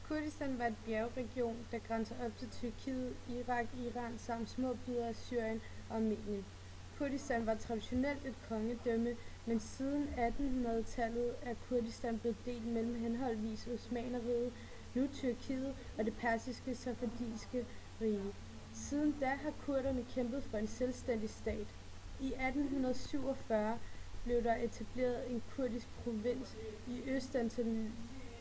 Kurdistan var et bjergregion, der grænser op til Tyrkiet, Irak, Iran samt små bidder af Syrien og Armenien. Kurdistan var traditionelt et kongedømme, men siden 1800-tallet er Kurdistan blevet delt mellem henholdsvis Osmannerriget, nu Tyrkiet og det persiske safavidiske rige. Siden da har kurderne kæmpet for en selvstændig stat. I 1847 blev der etableret en kurdisk provins i Østanatolien,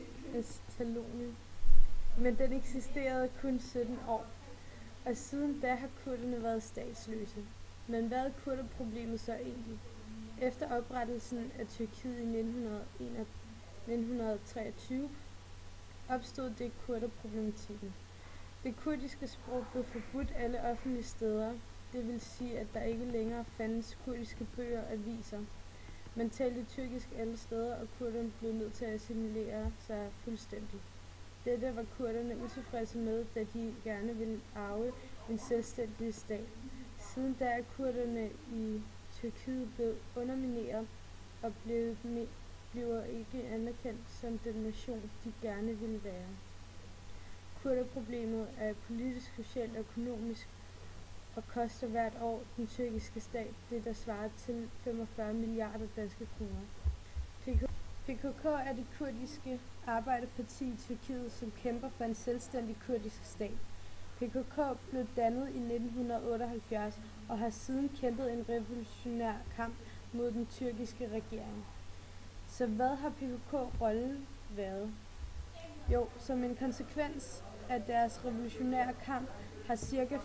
men den eksisterede kun 17 år, og siden da har kurderne været statsløse. Men hvad er kurderproblemet så egentlig? Efter oprettelsen af Tyrkiet i 1923 opstod det kurderproblematikken. Det kurdiske sprog blev forbudt alle offentlige steder, det vil sige, at der ikke længere fandtes kurdiske bøger og aviser. Man talte tyrkisk alle steder, og kurderne blev nødt til at assimilere sig fuldstændigt. Dette var kurderne utilfredse med, da de gerne ville arve en selvstændig stat. Siden da er kurderne i Tyrkiet blevet undermineret og bliver ikke anerkendt som den nation, de gerne ville være. Kurderproblemet er politisk, socialt og økonomisk og koster hvert år den tyrkiske stat det, der svarer til 45 milliarder danske kroner. PKK er det kurdiske arbejderparti i Tyrkiet, som kæmper for en selvstændig kurdisk stat. PKK blev dannet i 1978 og har siden kæmpet en revolutionær kamp mod den tyrkiske regering. Så hvad har PKK-rollen været? Jo, som en konsekvens af deres revolutionære kamp har ca.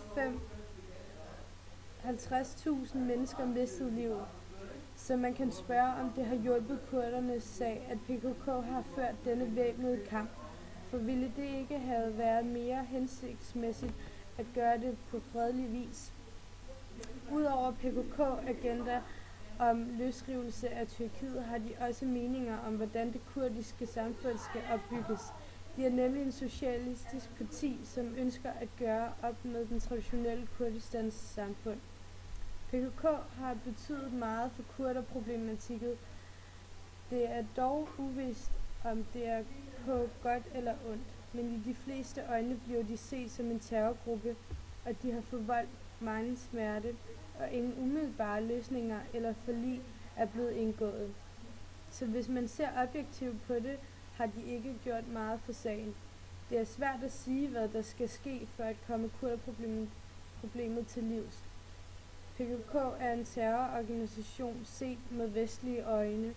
50.000 mennesker mistet livet. Så man kan spørge, om det har hjulpet kurdernes sag, at PKK har ført denne væbnede kamp. For ville det ikke have været mere hensigtsmæssigt at gøre det på fredelig vis? Udover PKK-agenda om løsrivelse af Tyrkiet har de også meninger om, hvordan det kurdiske samfund skal opbygges. De er nemlig en socialistisk parti, som ønsker at gøre op med den traditionelle Kurdistans samfund. PKK har betydet meget for kurderproblematikken. Det er dog uvist, om det er på godt eller ondt, men i de fleste øjne bliver de set som en terrorgruppe, og de har forvoldt mange smerte, og ingen umiddelbare løsninger eller forlig er blevet indgået. Så hvis man ser objektivt på det, har de ikke gjort meget for sagen. Det er svært at sige, hvad der skal ske for at komme kurderproblemet til livs. PKK er en terrororganisation set med vestlige øjne.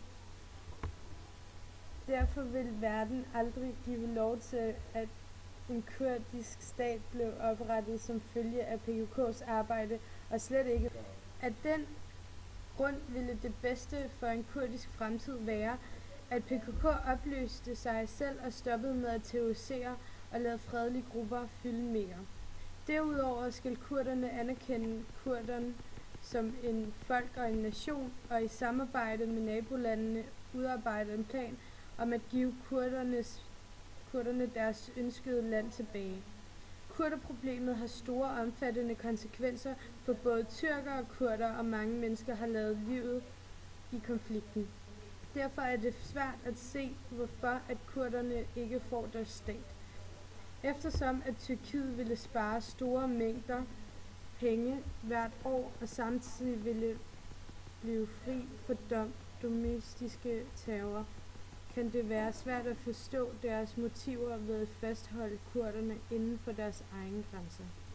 Derfor vil verden aldrig give lov til, at en kurdisk stat blev oprettet som følge af PKK's arbejde, og slet ikke. Af den grund ville det bedste for en kurdisk fremtid være, at PKK opløste sig selv og stoppede med at terrorisere og lade fredelige grupper fylde mere. Derudover skal kurderne anerkende kurderne som en folk og en nation, og i samarbejde med nabolandene udarbejde en plan om at give kurderne deres ønskede land tilbage. Kurderproblemet har store omfattende konsekvenser for både tyrkere og kurder, og mange mennesker har lavet livet i konflikten. Derfor er det svært at se, hvorfor at kurderne ikke får deres stat. Eftersom at Tyrkiet ville spare store mængder penge hvert år og samtidig ville blive fri for domestiske terror, kan det være svært at forstå deres motiver ved at fastholde kurderne inden for deres egne grænser.